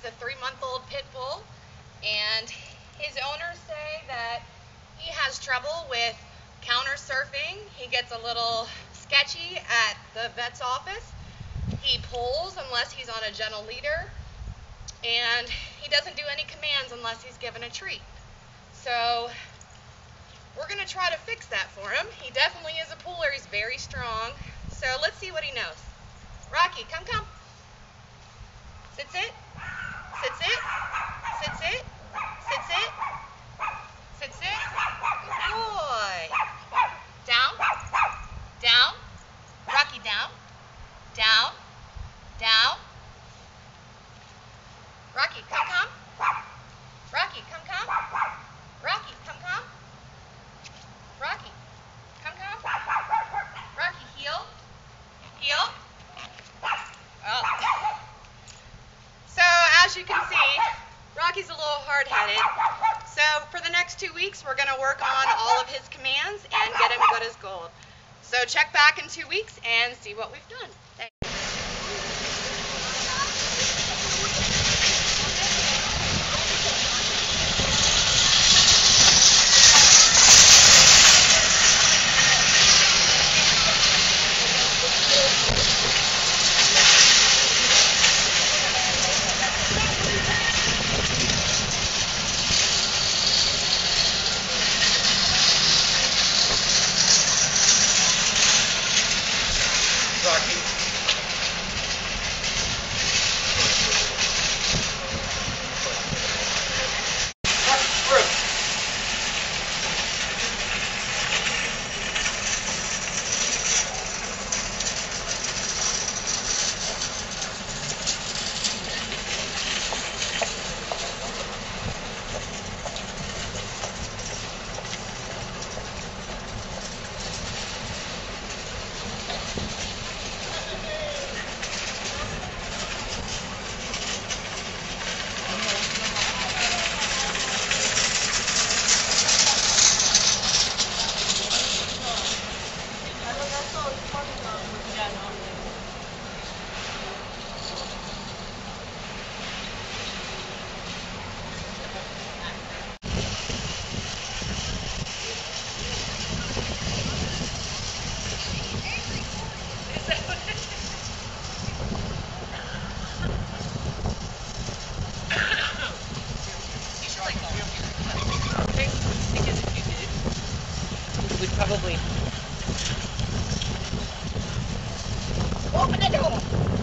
a 3-month-old pit bull, and his owners say that he has trouble with counter surfing. He gets a little sketchy at the vet's office. He pulls unless he's on a gentle leader, and he doesn't do any commands unless he's given a treat. So we're going to try to fix that for him. He definitely is a puller. He's very strong. So let's see what he knows. Rocky, come. Sit, sit. Sit, sit. Sit, sit. Sit, sit. Sit, sit. Good boy. Down. Down. Rocky, down. Down. Down. Rocky, come. Rocky, come. Rocky, come. Rocky, come. Rocky, heel. Heel. Oh. So, as you can see, Rocky's a little hard-headed. So, for the next 2 weeks, we're going to work on all of his commands and get him good as gold. So, check back in 2 weeks and see what we've done. Thanks. Probably. Open the door!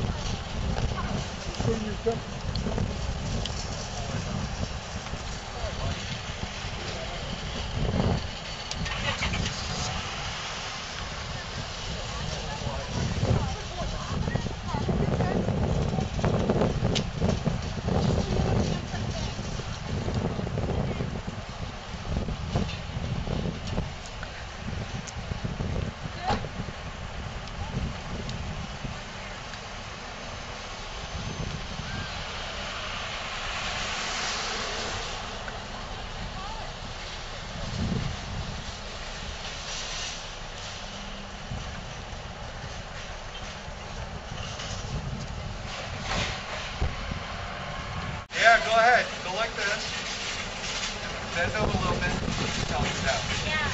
Yeah, go ahead. Go like this. Bend over a little bit. Tell me that. Yeah.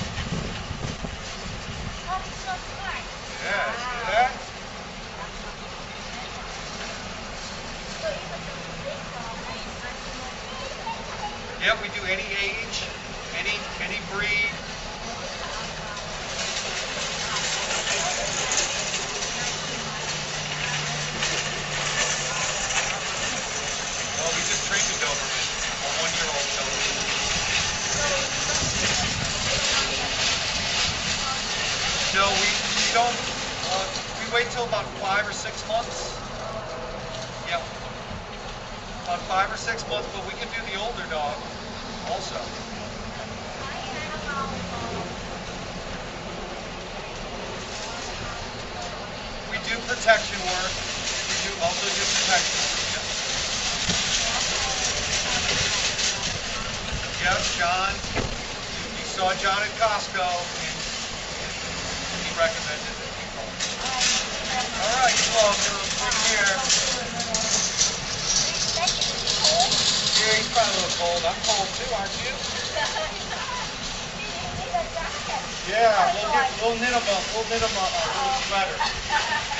Oh, it's so smart. Yeah, see that? Yeah, we do any age, any breed. Well, we just trained a Doberman, a 1-year-old Doberman. No, we don't. We wait till about 5 or 6 months. Yep. About 5 or 6 months, but we can do the older dog also. We do protection work. We do also do protection work. Yes, John. You saw John at Costco, and he recommended it. All right, you're welcome. Take care. probably a little cold. I'm cold too, aren't you? Yeah, we'll knit them a little sweater.